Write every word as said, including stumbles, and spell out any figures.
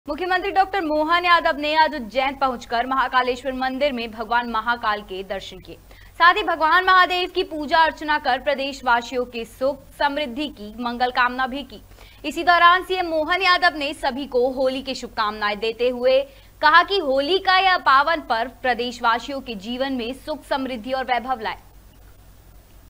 मुख्यमंत्री डॉक्टर मोहन यादव ने आज उज्जैन पहुंचकर महाकालेश्वर मंदिर में भगवान महाकाल के दर्शन किए। साथ ही भगवान महादेव की पूजा अर्चना कर प्रदेश वासियों के सुख समृद्धि की मंगल कामना भी की। इसी दौरान सीएम मोहन यादव ने सभी को होली की शुभकामनाएं देते हुए कहा कि होली का यह पावन पर्व प्रदेशवासियों के जीवन में सुख समृद्धि और वैभव लाए।